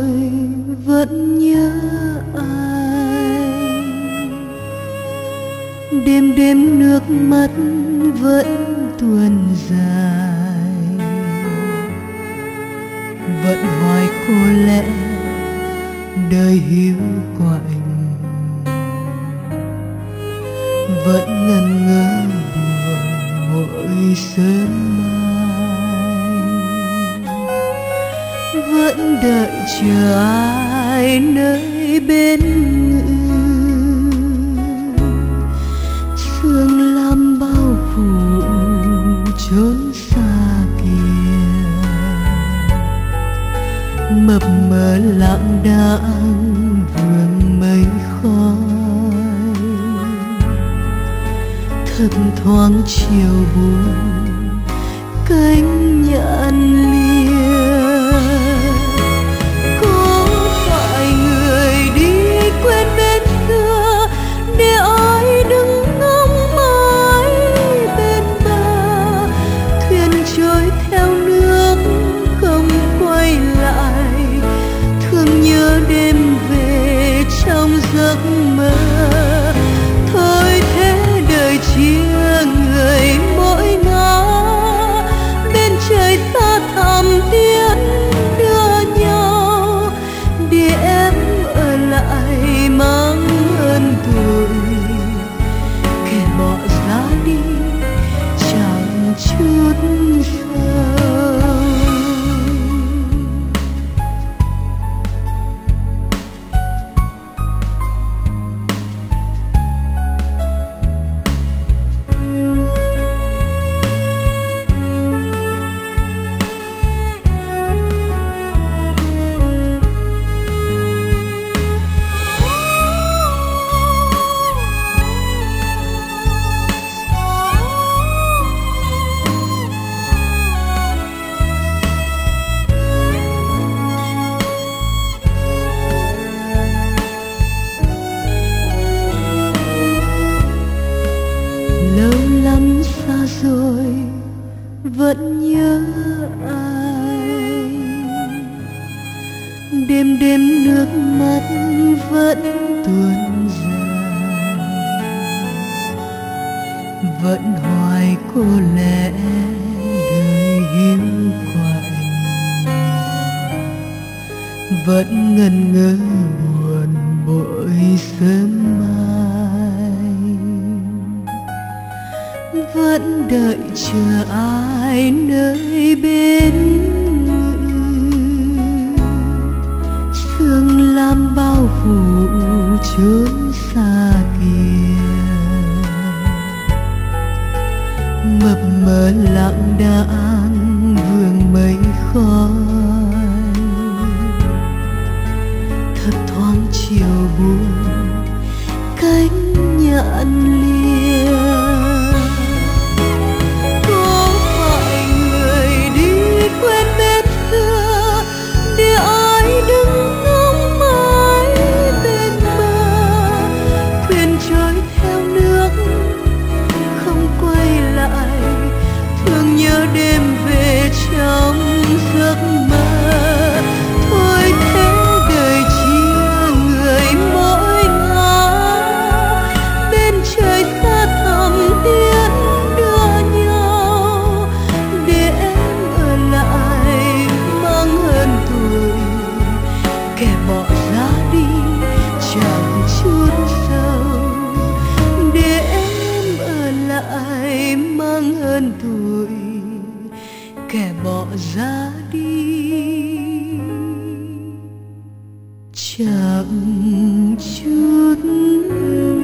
rồi vẫn nhớ ai. Đêm đêm nước mắt vẫn tuôn dài, vẫn hỏi cô lẽ đời hiu quạnh, vẫn ngần ngơ buồn mỗi sớm mai, vẫn đợi chờ ai nơi bên ngự. Sương lam bao phủ chốn xa kia, mập mờ lãng đãng vương mây khói, thấp thoáng chiều buồn cánh nhạn lia. Có phải người đi quên bên xưa để ai đứng ngóng mãi bên bờ, thuyền trôi theo nước không quay lại, thương nhớ đêm về trong giấc mơ. Thôi thế đời chia người mỗi ngả, bên trời xa thẳm tiến đưa nhau, để em ở lại mang ơn tuổi, kẻ bỏ ra đi chẳng chút sâu. Rồi vẫn nhớ ai, đêm đêm nước mắt vẫn tuôn dài, vẫn hoài cô lẽ đời hiu quạnh, vẫn ngần ngơ buồn mỗi sớm mai, vẫn đợi chờ ai nơi bên ngự. Sương lam bao phủ chốn xa kia, mập mờ lãng đãng vương mây khói, thấp thoáng chiều buồn cánh nhạn lia. Quên bên xưa để ai đứng ngóng mãi bên bờ, thuyền trôi theo nước không quay lại, thương nhớ đêm về trong giấc mơ. Thôi thế đời chia người mỗi ngả, bên trời xa thẳm tiến đưa nhau, để em ở lại mang ơn tuổi, kẻ bỏ ra đi chẳng chút sâu, để em ở lại mang ơn tuổi, kẻ bỏ ra đi chẳng chút